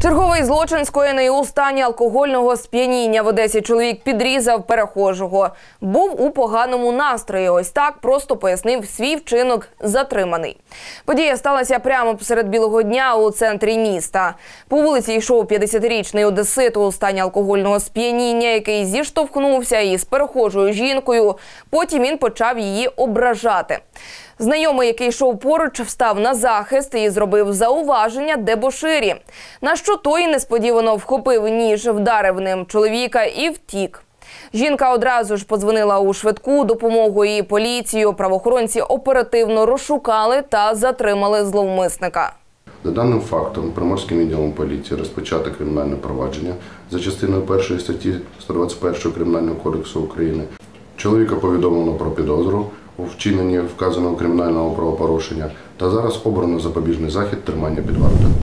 Черговий злочин, скоєний у стані алкогольного сп'яніння. В Одесі чоловік підрізав перехожого. Був у поганому настрої. Ось так просто пояснив свій вчинок затриманий. Подія сталася прямо посеред білого дня у центрі міста. По вулиці йшов 50-річний одесит у стані алкогольного сп'яніння, який зіштовхнувся із перехожою жінкою. Потім він почав її ображати. Знайомий, який йшов поруч, встав на захист і зробив зауваження дебоширі. На що той несподівано вхопив ніж, вдарив ним чоловіка і втік. Жінка одразу ж подзвонила у швидку допомогу і поліцію. Правоохоронці оперативно розшукали та затримали зловмисника. За даним фактом, Приморським відділом поліції розпочато кримінальне провадження за частиною 1 статті 121 Кримінального кодексу України. Чоловіка повідомлено про підозру у вчиненні вказаного кримінального правопорушення та зараз обрано запобіжний захід тримання під вартою.